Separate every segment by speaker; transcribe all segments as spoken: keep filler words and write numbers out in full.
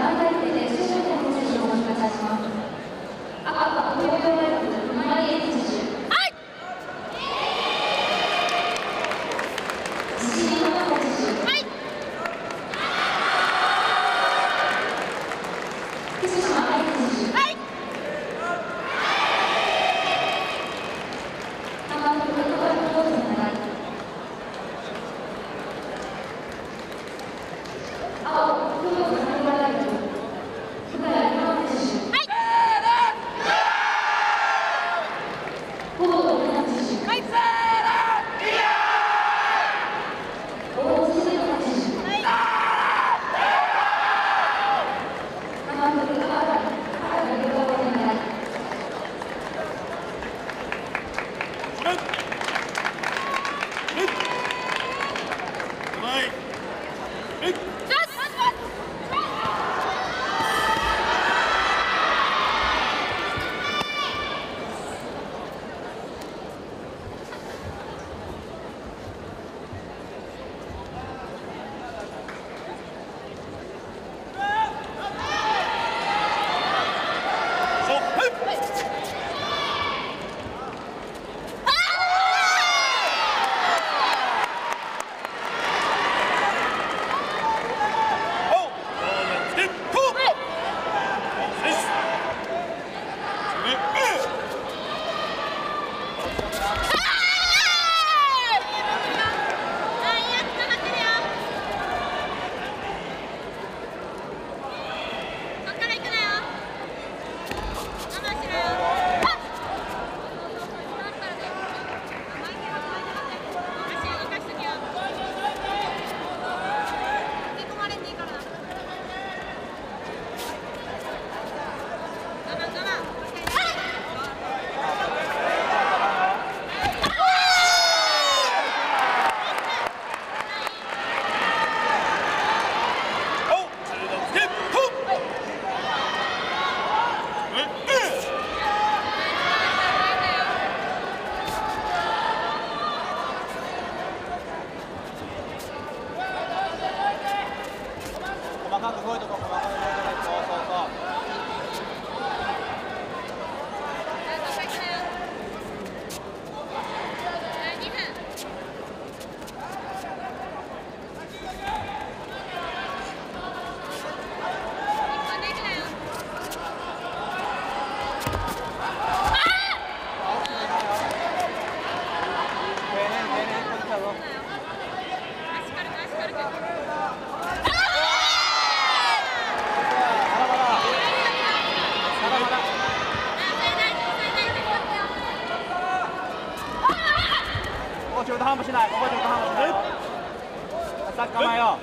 Speaker 1: 中途半端しない。ここは中途半端しないよ。さっき構えよう。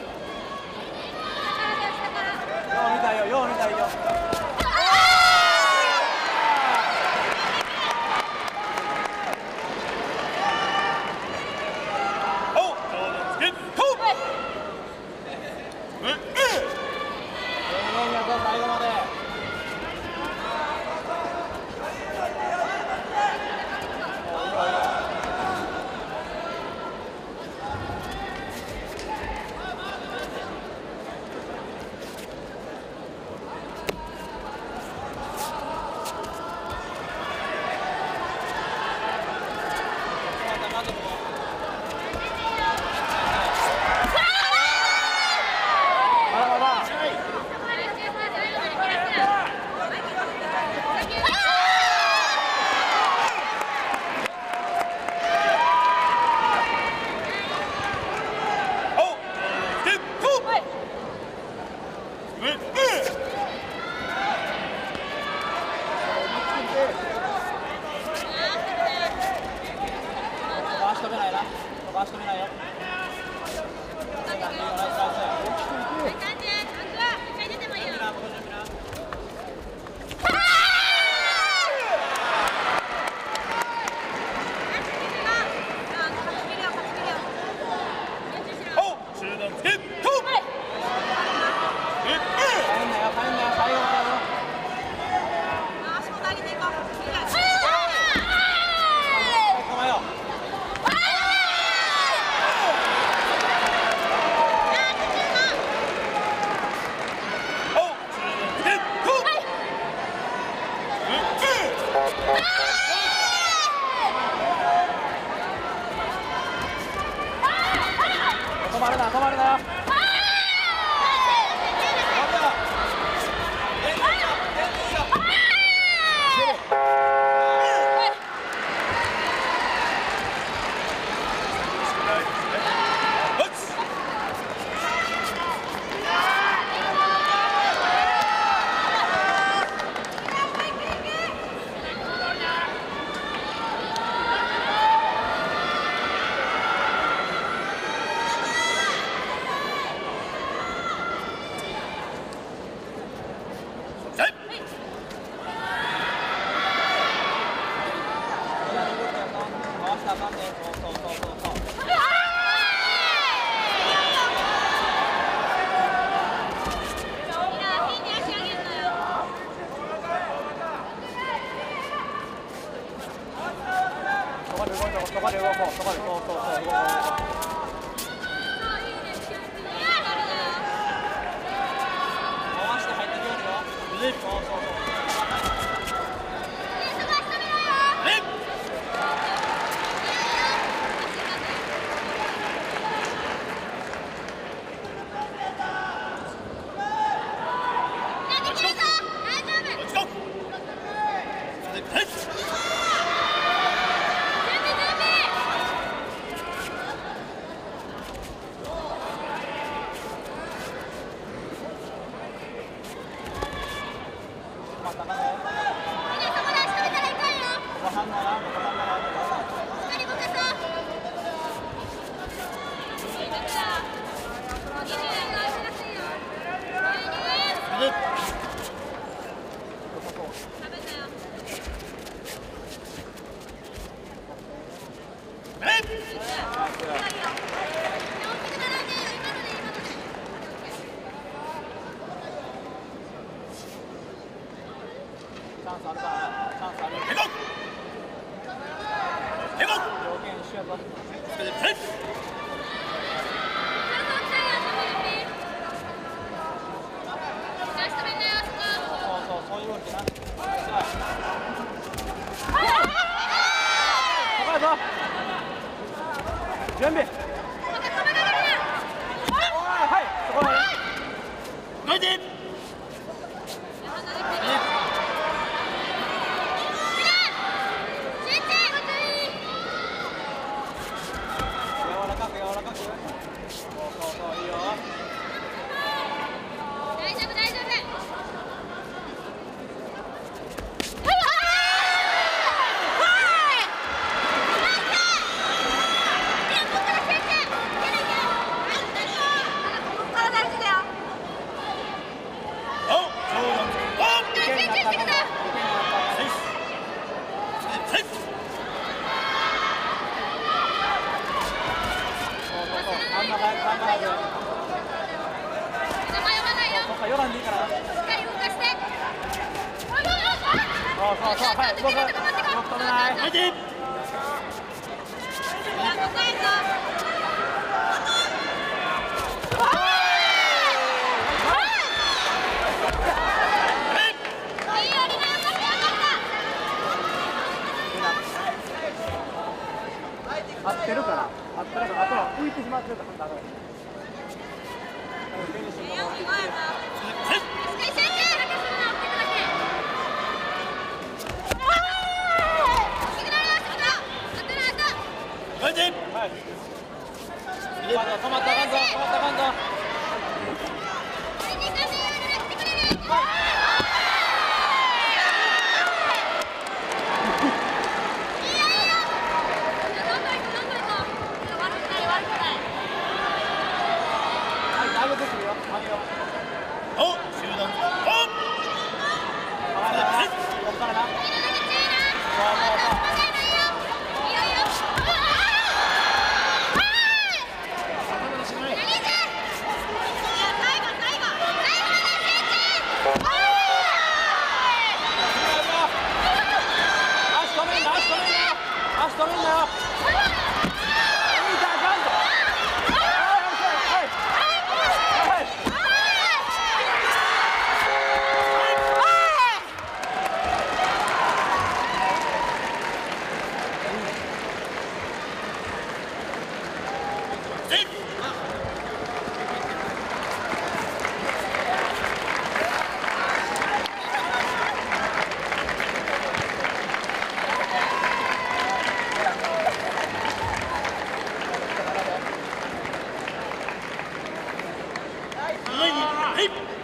Speaker 1: よう見たいよ。よう見たいよ。最後まで。止めないな。飛ばし止めないよ。 まるな止まるな。そこで動こう、そこで、そうそうそう、動こう。回して入ってきますよ。そうそうそう。チャンスあるから、チャンスある。条件一緒やぞ。そうそう、そういう動きな。高いぞ。準備。はい、そこまで。向いて。よらんでいいからな。しっかり動かして。そうそうそう、はい、動く。よく止めない。はい。合ってるから、合ってるから、あとは浮いてしまってるから、だから。はい。止まった、止まった、あかんぞ、止まった、あかんぞ。上げてくるよ、上げよう。お、集団。お。ここからな。そうそうそう。足止めんなよ。
Speaker 2: い